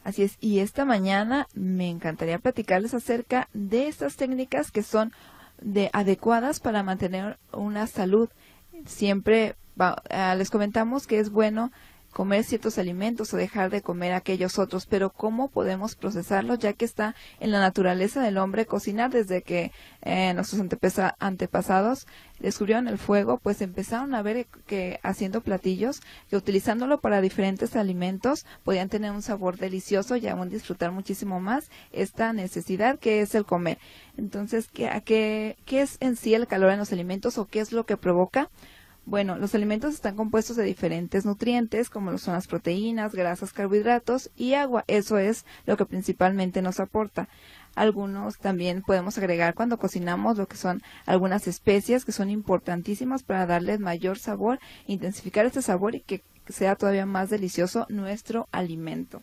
Así es, y esta mañana me encantaría platicarles acerca de estas técnicas que son adecuadas para mantener una salud. Siempre les comentamos que es bueno comer ciertos alimentos o dejar de comer aquellos otros, pero ¿cómo podemos procesarlos? Ya que está en la naturaleza del hombre cocinar. Desde que nuestros antepasados descubrieron el fuego, pues empezaron a ver que haciendo platillos, que utilizándolo para diferentes alimentos, podían tener un sabor delicioso y aún disfrutar muchísimo más esta necesidad que es el comer. Entonces, ¿qué es en sí el calor en los alimentos o qué es lo que provoca? Bueno, los alimentos están compuestos de diferentes nutrientes, como lo son las proteínas, grasas, carbohidratos y agua. Eso es lo que principalmente nos aporta. Algunos también podemos agregar cuando cocinamos lo que son algunas especias que son importantísimas para darles mayor sabor, intensificar este sabor y que sea todavía más delicioso nuestro alimento.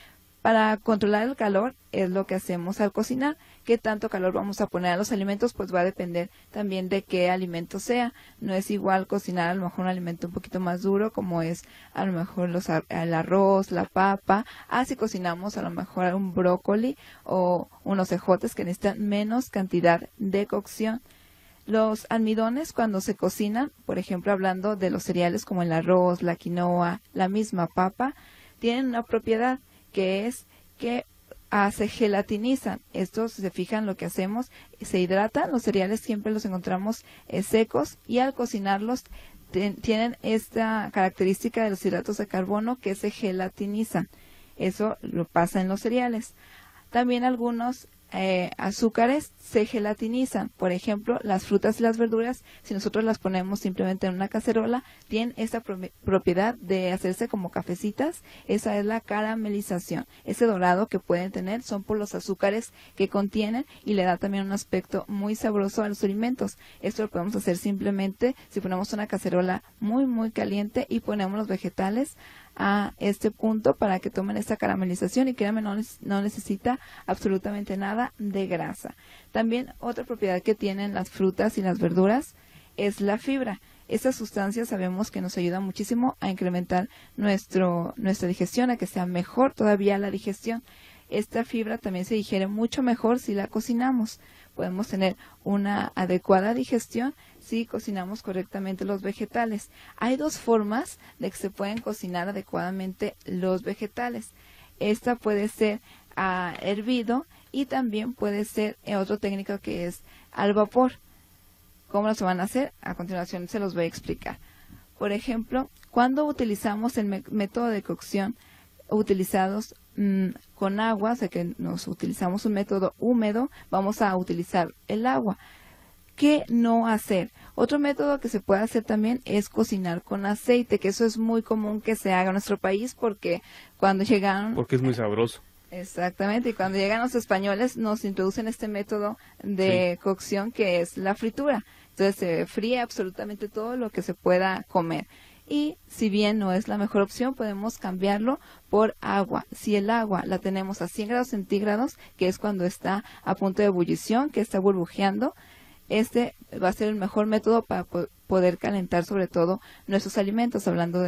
Para controlar el calor es lo que hacemos al cocinar. ¿Qué tanto calor vamos a poner a los alimentos? Pues va a depender también de qué alimento sea. No es igual cocinar a lo mejor un alimento un poquito más duro, como es a lo mejor el arroz, la papa, si cocinamos a lo mejor un brócoli o unos ejotes que necesitan menos cantidad de cocción. Los almidones, cuando se cocinan, por ejemplo hablando de los cereales como el arroz, la quinoa, la misma papa, tienen una propiedad que es que se gelatinizan. Estos, si se fijan, lo que hacemos, se hidratan. Los cereales siempre los encontramos secos y al cocinarlos tienen esta característica de los hidratos de carbono que se gelatinizan. Eso lo pasa en los cereales. También algunos azúcares se gelatinizan. Por ejemplo, las frutas y las verduras, si nosotros las ponemos simplemente en una cacerola, tienen esta propiedad de hacerse como cafecitas. Esa es la caramelización. Ese dorado que pueden tener son por los azúcares que contienen y le da también un aspecto muy sabroso a los alimentos. Esto lo podemos hacer simplemente si ponemos una cacerola muy caliente y ponemos los vegetales a este punto para que tomen esta caramelización y créanme, no necesita absolutamente nada de grasa. También otra propiedad que tienen las frutas y las verduras es la fibra. Esta sustancia sabemos que nos ayuda muchísimo a incrementar nuestra digestión, a que sea mejor todavía la digestión. Esta fibra también se digiere mucho mejor si la cocinamos. Podemos tener una adecuada digestión si cocinamos correctamente los vegetales. Hay dos formas de que se pueden cocinar adecuadamente los vegetales. Esta puede ser hervido y también puede ser otra técnica que es al vapor. ¿Cómo se van a hacer? A continuación se los voy a explicar. Por ejemplo, cuando utilizamos el método de cocción utilizados con agua, o sea que utilizamos un método húmedo, vamos a utilizar el agua. ¿Qué no hacer? Otro método que se puede hacer también es cocinar con aceite, que eso es muy común que se haga en nuestro país porque cuando llegaron... Porque es muy sabroso. Exactamente, y cuando llegan los españoles nos introducen este método de cocción que es la fritura. Entonces se fríe absolutamente todo lo que se pueda comer. Y si bien no es la mejor opción, podemos cambiarlo por agua. Si el agua la tenemos a 100 grados centígrados, que es cuando está a punto de ebullición, que está burbujeando, este va a ser el mejor método para poder calentar sobre todo nuestros alimentos, hablando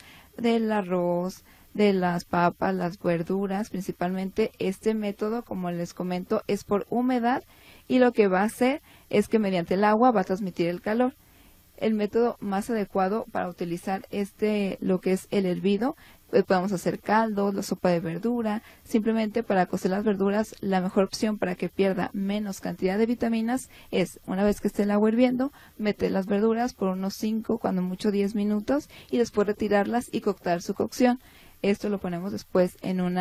del arroz, de las papas, las verduras. Principalmente este método, como les comento, es por humedad y lo que va a hacer es que mediante el agua va a transmitir el calor. El método más adecuado para utilizar lo que es el hervido, podemos hacer caldo, la sopa de verdura. Simplemente para cocer las verduras, la mejor opción para que pierda menos cantidad de vitaminas es, una vez que esté el agua hirviendo, meter las verduras por unos 5, cuando mucho 10 minutos y después retirarlas y coctar su cocción. Esto lo ponemos después en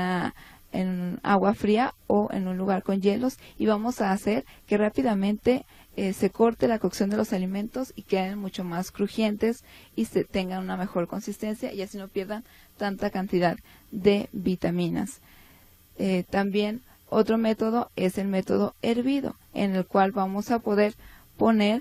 agua fría o en un lugar con hielos y vamos a hacer que rápidamente se corte la cocción de los alimentos y queden mucho más crujientes y se tengan una mejor consistencia y así no pierdan tanta cantidad de vitaminas. También otro método es el método hervido, en el cual vamos a poder poner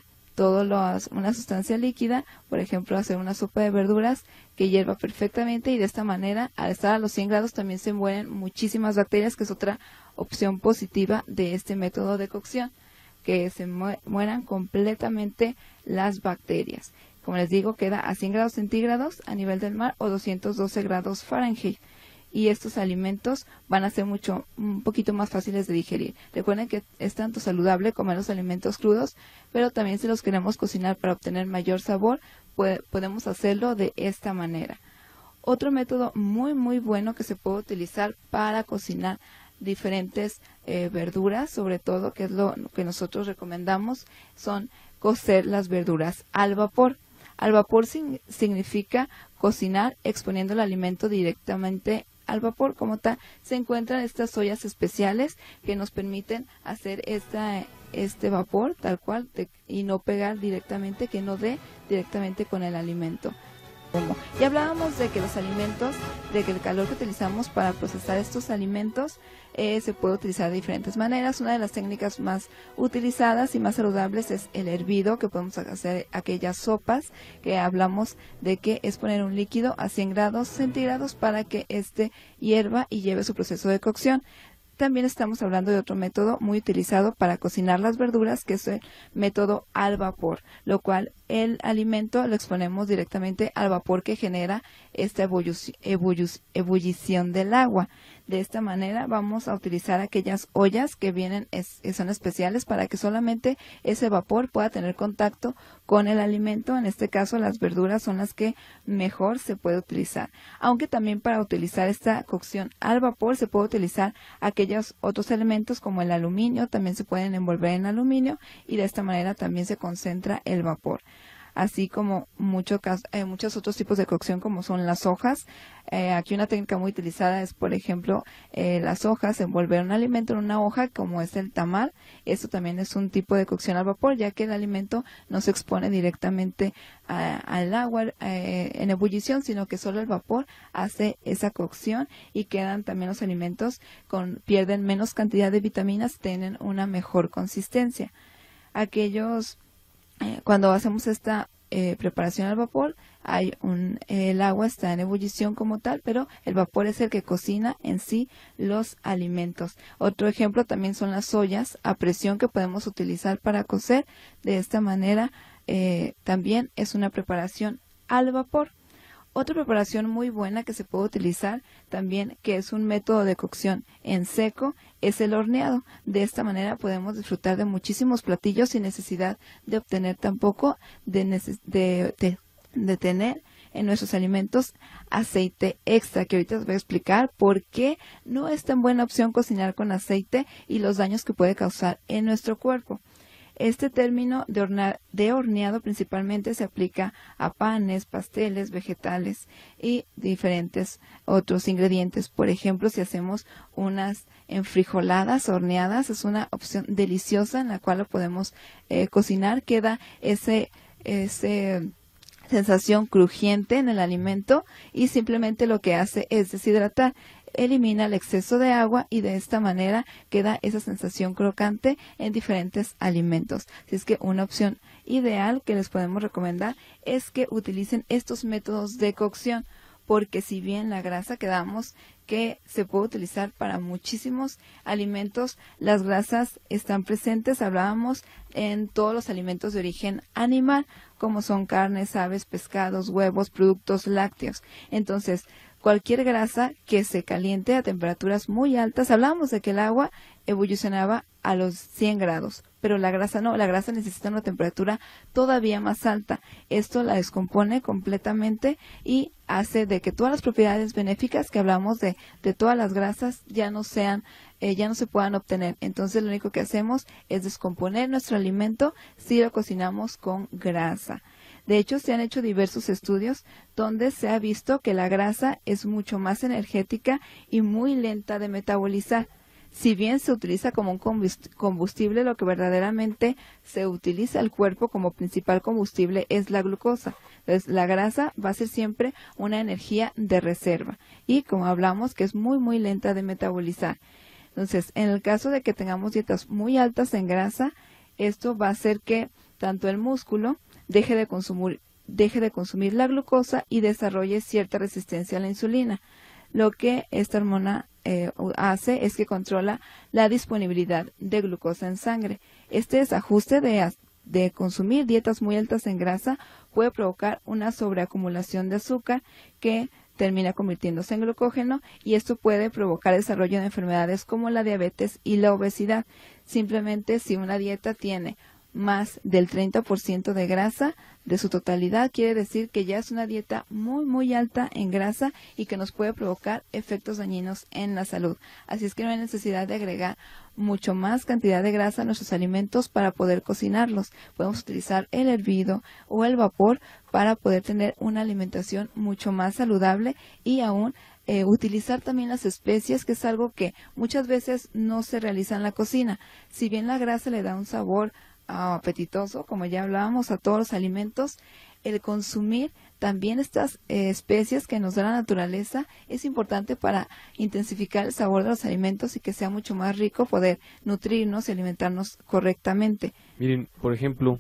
una sustancia líquida, por ejemplo hacer una sopa de verduras que hierva perfectamente y de esta manera al estar a los 100 grados también se mueren muchísimas bacterias, que es otra opción positiva de este método de cocción, que se mueran completamente las bacterias. Como les digo, queda a 100 grados centígrados a nivel del mar o 212 grados Fahrenheit. y estos alimentos van a ser un poquito más fáciles de digerir. Recuerden que es tanto saludable comer los alimentos crudos, pero también si los queremos cocinar para obtener mayor sabor, podemos hacerlo de esta manera. Otro método muy bueno que se puede utilizar para cocinar diferentes verduras, sobre todo, que es lo que nosotros recomendamos, son cocer las verduras al vapor. Al vapor significa cocinar exponiendo el alimento directamente al vapor. Como tal, se encuentran estas ollas especiales que nos permiten hacer este vapor tal cual y no pegar directamente, que no dé directamente con el alimento. Y hablábamos de que los alimentos, de que el calor que utilizamos para procesar estos alimentos se puede utilizar de diferentes maneras. Una de las técnicas más utilizadas y más saludables es el hervido, que podemos hacer aquellas sopas que hablamos de que es poner un líquido a 100 grados centígrados para que éste hierva y lleve su proceso de cocción. También estamos hablando de otro método muy utilizado para cocinar las verduras, que es el método al vapor, lo cual el alimento lo exponemos directamente al vapor que genera esta ebullición del agua. De esta manera vamos a utilizar aquellas ollas que son especiales para que solamente ese vapor pueda tener contacto con el alimento. En este caso, las verduras son las que mejor se puede utilizar. Aunque también para utilizar esta cocción al vapor se puede utilizar aquellos otros elementos como el aluminio, también se pueden envolver en aluminio y de esta manera también se concentra el vapor. Así como muchos otros tipos de cocción como son las hojas. Aquí una técnica muy utilizada es, por ejemplo, las hojas, envolver un alimento en una hoja como es el tamal. Esto también es un tipo de cocción al vapor, ya que el alimento no se expone directamente al agua en ebullición, sino que solo el vapor hace esa cocción y quedan también los alimentos pierden menos cantidad de vitaminas, tienen una mejor consistencia. Cuando hacemos esta preparación al vapor, el agua está en ebullición como tal, pero el vapor es el que cocina en sí los alimentos. Otro ejemplo también son las ollas a presión que podemos utilizar para cocer. De esta manera también es una preparación al vapor. Otra preparación muy buena que se puede utilizar también, que es un método de cocción en seco, es el horneado. De esta manera podemos disfrutar de muchísimos platillos sin necesidad de obtener tampoco de tener en nuestros alimentos aceite extra, que ahorita os voy a explicar por qué no es tan buena opción cocinar con aceite y los daños que puede causar en nuestro cuerpo. Este término de horneado principalmente se aplica a panes, pasteles, vegetales y diferentes otros ingredientes. Por ejemplo, si hacemos unas enfrijoladas horneadas, es una opción deliciosa en la cual lo podemos cocinar. Queda ese sensación crujiente en el alimento y simplemente lo que hace es deshidratar. Elimina el exceso de agua y de esta manera queda esa sensación crocante en diferentes alimentos. Así es que una opción ideal que les podemos recomendar es que utilicen estos métodos de cocción, porque si bien la grasa quedamos que se puede utilizar para muchísimos alimentos, las grasas están presentes, hablábamos, en todos los alimentos de origen animal, como son carnes, aves, pescados, huevos, productos lácteos. Entonces, cualquier grasa que se caliente a temperaturas muy altas, hablábamos de que el agua ebullicionaba a los 100 grados, pero la grasa no, la grasa necesita una temperatura todavía más alta. Esto la descompone completamente y hace de que todas las propiedades benéficas que hablamos de todas las grasas ya no se puedan obtener. Entonces lo único que hacemos es descomponer nuestro alimento si lo cocinamos con grasa. De hecho, se han hecho diversos estudios donde se ha visto que la grasa es mucho más energética y muy lenta de metabolizar. Si bien se utiliza como un combustible, lo que verdaderamente se utiliza el cuerpo como principal combustible es la glucosa. Entonces, la grasa va a ser siempre una energía de reserva y, como hablamos, que es muy lenta de metabolizar. Entonces, en el caso de que tengamos dietas muy altas en grasa, esto va a hacer que tanto el músculo deje de consumir la glucosa y desarrolle cierta resistencia a la insulina. Lo que esta hormona hace es que controla la disponibilidad de glucosa en sangre. Este desajuste de consumir dietas muy altas en grasa puede provocar una sobreacumulación de azúcar que termina convirtiéndose en glucógeno y esto puede provocar el desarrollo de enfermedades como la diabetes y la obesidad. Simplemente si una dieta tiene más del 30% de grasa de su totalidad, quiere decir que ya es una dieta muy alta en grasa y que nos puede provocar efectos dañinos en la salud. Así es que no hay necesidad de agregar mucho más cantidad de grasa a nuestros alimentos para poder cocinarlos. Podemos utilizar el hervido o el vapor para poder tener una alimentación mucho más saludable y aún utilizar también las especias, que es algo que muchas veces no se realiza en la cocina. Si bien la grasa le da un sabor apetitoso, como ya hablábamos, a todos los alimentos, el consumir también estas especies que nos da la naturaleza es importante para intensificar el sabor de los alimentos y que sea mucho más rico poder nutrirnos y alimentarnos correctamente. Miren, por ejemplo,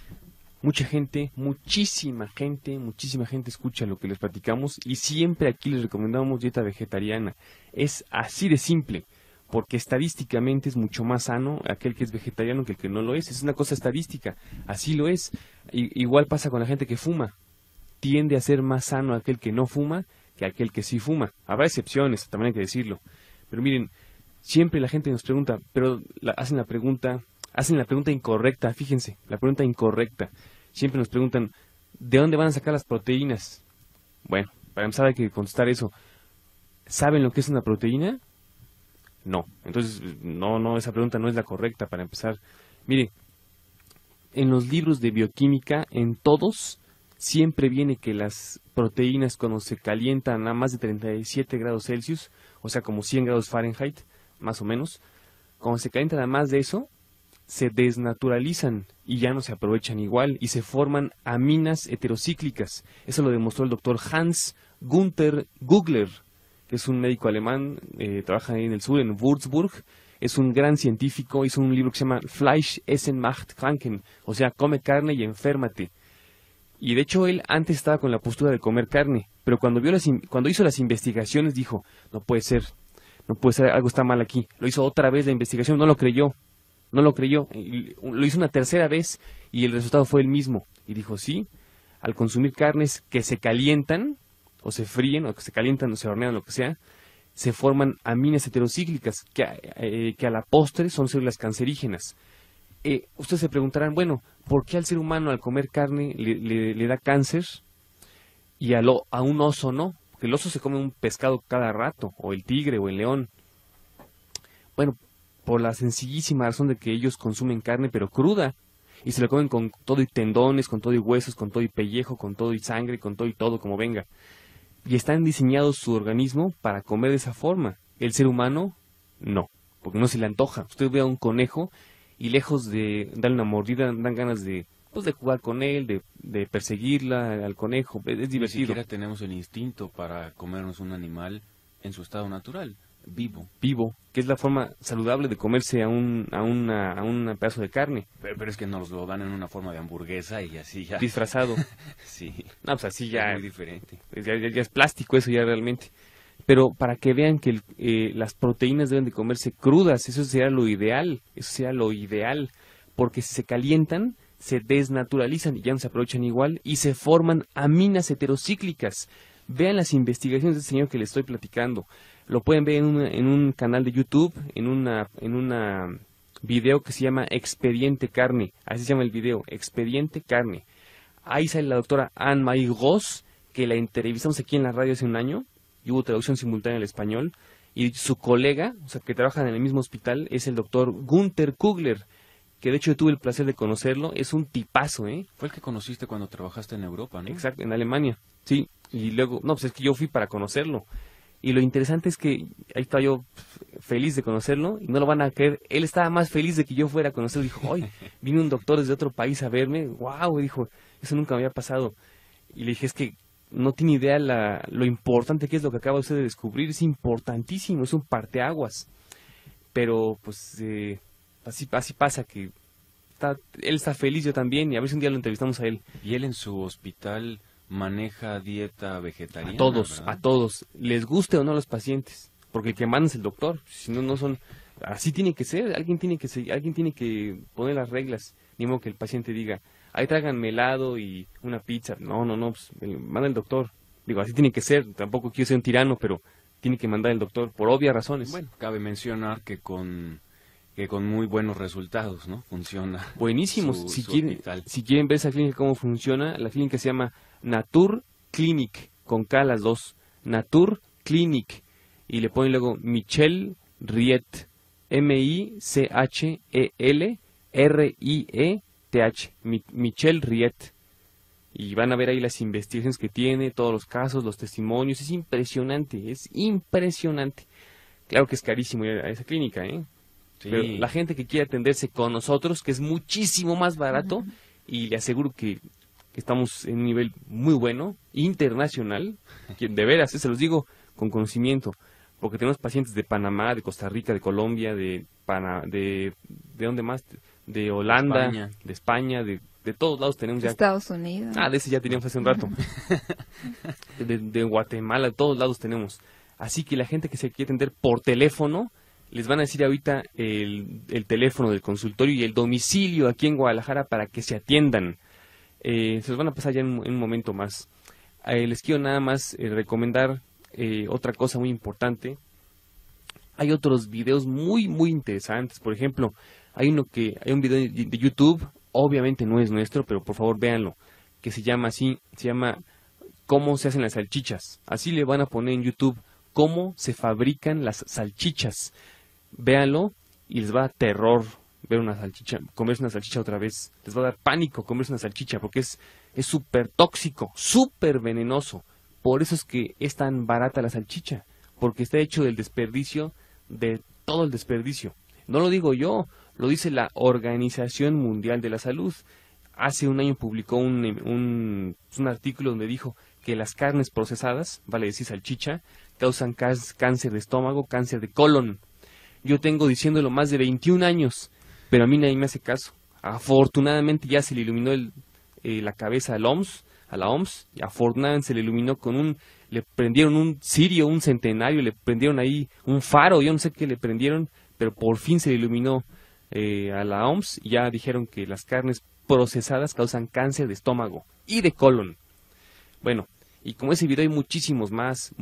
muchísima gente escucha lo que les platicamos y siempre aquí les recomendamos dieta vegetariana. Es así de simple, porque estadísticamente es mucho más sano aquel que es vegetariano que el que no lo es. Es una cosa estadística, así lo es. Igual pasa con la gente que fuma. Tiende a ser más sano aquel que no fuma que aquel que sí fuma. Habrá excepciones, también hay que decirlo. Pero miren, siempre la gente nos pregunta, pero hacen la pregunta incorrecta, fíjense, la pregunta incorrecta. Siempre nos preguntan, ¿de dónde van a sacar las proteínas? Bueno, para empezar hay que contestar eso. ¿Saben lo que es una proteína? No, entonces no, esa pregunta no es la correcta para empezar. Mire, en los libros de bioquímica, en todos, siempre viene que las proteínas cuando se calientan a más de 37 grados Celsius, o sea como 100 grados Fahrenheit, más o menos, cuando se calientan a más de eso, se desnaturalizan y ya no se aprovechan igual y se forman aminas heterocíclicas. Eso lo demostró el doctor Hans Günther Gügler, que es un médico alemán, trabaja ahí en el sur, en Würzburg, es un gran científico, hizo un libro que se llama Fleisch essen macht kranken, o sea, come carne y enférmate. Y de hecho él antes estaba con la postura de comer carne, pero cuando hizo las investigaciones dijo, no puede ser, algo está mal aquí. Lo hizo otra vez la investigación, no lo creyó, y lo hizo una tercera vez y el resultado fue el mismo. Y dijo, sí, al consumir carnes que se calientan, o se fríen, o que se calientan, o se hornean, lo que sea, se forman aminas heterocíclicas, que a la postre son células cancerígenas. Ustedes se preguntarán, bueno, ¿por qué al ser humano al comer carne le da cáncer y a un oso no? Porque el oso se come un pescado cada rato, o el tigre, o el león. Bueno, por la sencillísima razón de que ellos consumen carne, pero cruda, y se la comen con todo y tendones, con todo y huesos, con todo y pellejo, con todo y sangre, con todo y todo, como venga. Y están diseñados su organismo para comer de esa forma. El ser humano, no, porque no se le antoja. Usted ve a un conejo y lejos de darle una mordida, dan ganas de jugar con él, de perseguirla al conejo. Es divertido. Ni siquiera tenemos el instinto para comernos un animal en su estado natural, vivo, que es la forma saludable de comerse a un pedazo de carne. Pero es que nos lo dan en una forma de hamburguesa y así ya. Disfrazado. Sí. No, pues así ya. Es muy diferente. Ya es plástico eso ya realmente. Pero para que vean que las proteínas deben de comerse crudas, eso sería lo ideal, porque si se calientan, se desnaturalizan y ya no se aprovechan igual y se forman aminas heterocíclicas. Vean las investigaciones del señor que les estoy platicando. Lo pueden ver en un canal de YouTube, en una video que se llama Expediente Carne. Así se llama el video, Expediente Carne. Ahí sale la doctora Anne-Marie Ross, que la entrevistamos aquí en la radio hace un año, y hubo traducción simultánea al español. Y su colega, o sea, que trabajan en el mismo hospital, es el doctor Günther Gügler, que de hecho yo tuve el placer de conocerlo. Es un tipazo, ¿eh? Fue el que conociste cuando trabajaste en Europa, ¿no? Exacto, en Alemania, sí. Y luego, no, pues es que yo fui para conocerlo. Y lo interesante es que ahí estaba yo feliz de conocerlo y no lo van a creer. Él estaba más feliz de que yo fuera a conocerlo. Dijo, ¡ay! Vino un doctor desde otro país a verme. ¡Wow! Dijo, eso nunca me había pasado. Y le dije, es que no tiene idea lo importante que es lo que acaba usted de descubrir. Es importantísimo, es un parteaguas. Pero, pues, así pasa que él está feliz, yo también, y a ver si un día lo entrevistamos a él. ¿Y él en su hospital maneja dieta vegetariana? A todos, les guste o no a los pacientes, porque el que manda es el doctor, si no, no son, así tiene que ser, alguien tiene que poner las reglas, ni modo que el paciente diga, ahí tráiganme helado y una pizza, no, pues, manda el doctor, Digo, así tiene que ser, tampoco quiero ser un tirano, pero tiene que mandar el doctor por obvias razones. Bueno, cabe mencionar que con muy buenos resultados, ¿no? Funciona. Buenísimos. Si su quieren, hospital. si quieren ver esa clínica cómo funciona, la clínica se llama Natur Clinic, con K las dos. Natur Clinic. Y le ponen luego Michel Riet. M-I-C-H-E-L-R-I-E-T-H. Michel Riet. Y van a ver ahí las investigaciones que tiene, todos los casos, los testimonios. Es impresionante, es impresionante. Claro que es carísimo ir a esa clínica, ¿eh? Sí. Pero la gente que quiere atenderse con nosotros, que es muchísimo más barato, y le aseguro que estamos en un nivel muy bueno, internacional, que de veras, se los digo con conocimiento, porque tenemos pacientes de Panamá, de Costa Rica, de Colombia, ¿de dónde más? De Holanda, de España, de todos lados tenemos ya. Estados Unidos. De ese ya teníamos hace un rato. de Guatemala, de todos lados tenemos. Así que la gente que se quiere atender por teléfono, les van a decir ahorita el teléfono del consultorio y el domicilio aquí en Guadalajara para que se atiendan. Se los van a pasar ya en un momento más. Les quiero nada más recomendar otra cosa muy importante. Hay otros videos muy interesantes. Por ejemplo, hay un video de YouTube, obviamente no es nuestro, pero por favor véanlo, que se llama ¿Cómo se hacen las salchichas? Así le van a poner en YouTube, cómo se fabrican las salchichas. Véanlo y les va a dar terror ver una salchicha, comerse una salchicha otra vez. Les va a dar pánico comerse una salchicha porque es súper tóxico, súper venenoso. Por eso es que es tan barata la salchicha, porque está hecho del desperdicio, de todo el desperdicio. No lo digo yo, lo dice la Organización Mundial de la Salud. Hace un año publicó un artículo donde dijo que las carnes procesadas, vale decir salchicha, causan cáncer de estómago, cáncer de colon. Yo tengo diciéndolo más de 21 años, pero a mí nadie me hace caso. Afortunadamente ya se le iluminó la cabeza a la OMS, y afortunadamente se le iluminó le prendieron un cirio, un centenario, le prendieron ahí un faro, yo no sé qué le prendieron, pero por fin se le iluminó a la OMS y ya dijeron que las carnes procesadas causan cáncer de estómago y de colon. Bueno, y como ese video hay muchísimos más.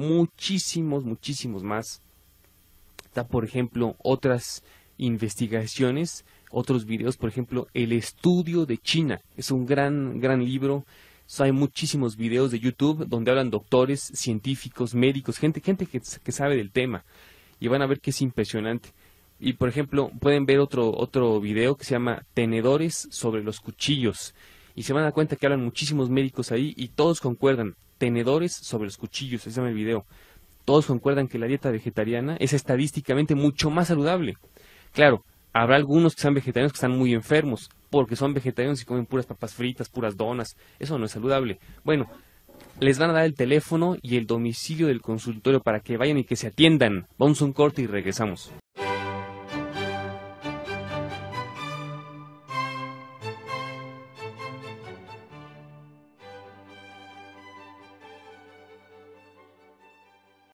Está, por ejemplo, otras investigaciones, otros videos, por ejemplo, El Estudio de China. Es un gran libro. Hay muchísimos videos de YouTube donde hablan doctores, científicos, médicos, gente que sabe del tema. Y van a ver que es impresionante. Y, por ejemplo, pueden ver otro video que se llama Tenedores sobre los cuchillos. Y se van a dar cuenta que hablan muchísimos médicos ahí y todos concuerdan. Tenedores sobre los cuchillos, ese se llama el video. Todos concuerdan que la dieta vegetariana es estadísticamente mucho más saludable. Claro, habrá algunos que sean vegetarianos que están muy enfermos, porque son vegetarianos y comen puras papas fritas, puras donas. Eso no es saludable. Bueno, les van a dar el teléfono y el domicilio del consultorio para que vayan y que se atiendan. Vamos a un corte y regresamos.